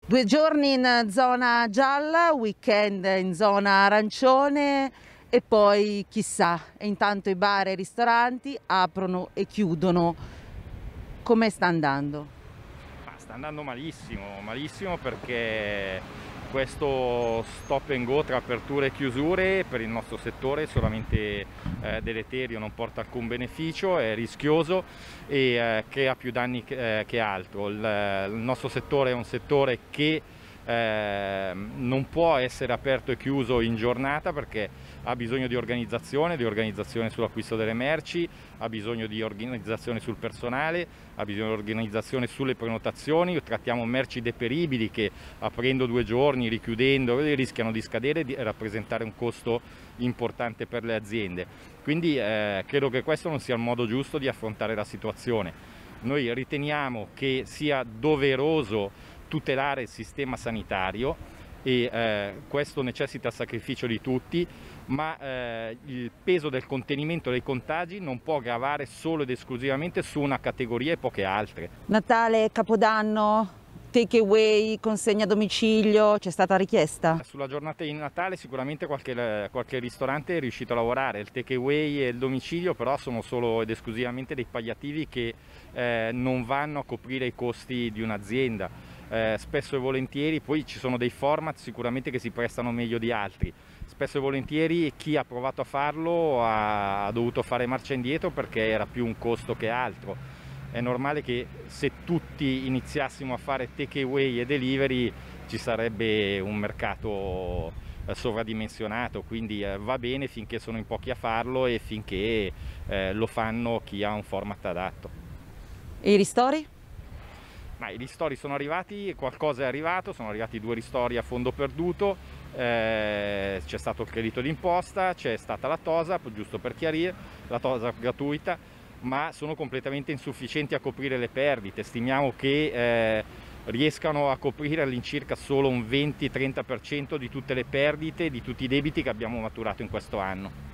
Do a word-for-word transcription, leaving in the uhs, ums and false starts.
Due giorni in zona gialla, weekend in zona arancione e poi chissà, e intanto i bar e i ristoranti aprono e chiudono. Come sta andando? Ma sta andando malissimo, malissimo perché questo stop and go tra aperture e chiusure per il nostro settore è solamente eh, deleterio, non porta alcun beneficio, è rischioso e eh, crea più danni che, eh, che altro. Il, il nostro settore è un settore che eh, non può essere aperto e chiuso in giornata perché ha bisogno di organizzazione, di organizzazione sull'acquisto delle merci, ha bisogno di organizzazione sul personale, ha bisogno di organizzazione sulle prenotazioni. Trattiamo merci deperibili che aprendo due giorni, richiudendo, rischiano di scadere e di rappresentare un costo importante per le aziende. Quindi eh, credo che questo non sia il modo giusto di affrontare la situazione. Noi riteniamo che sia doveroso tutelare il sistema sanitario e eh, questo necessita il sacrificio di tutti, ma eh, il peso del contenimento dei contagi non può gravare solo ed esclusivamente su una categoria e poche altre. Natale, Capodanno, take away, consegna a domicilio, c'è stata richiesta? Sulla giornata di Natale sicuramente qualche, qualche ristorante è riuscito a lavorare, il take away e il domicilio però sono solo ed esclusivamente dei palliativi che eh, non vanno a coprire i costi di un'azienda. Eh, spesso e volentieri poi ci sono dei format sicuramente che si prestano meglio di altri, spesso e volentieri chi ha provato a farlo ha, ha dovuto fare marcia indietro perché era più un costo che altro. È normale che se tutti iniziassimo a fare take away e delivery ci sarebbe un mercato eh, sovradimensionato, quindi eh, va bene finché sono in pochi a farlo e finché eh, lo fanno chi ha un format adatto. E i ristori? Ma i ristori sono arrivati, qualcosa è arrivato, sono arrivati due ristori a fondo perduto, eh, c'è stato il credito d'imposta, c'è stata la TOSAP, giusto per chiarire, la TOSAP gratuita, ma sono completamente insufficienti a coprire le perdite. Stimiamo che eh, riescano a coprire all'incirca solo un venti trenta per cento di tutte le perdite, di tutti i debiti che abbiamo maturato in questo anno.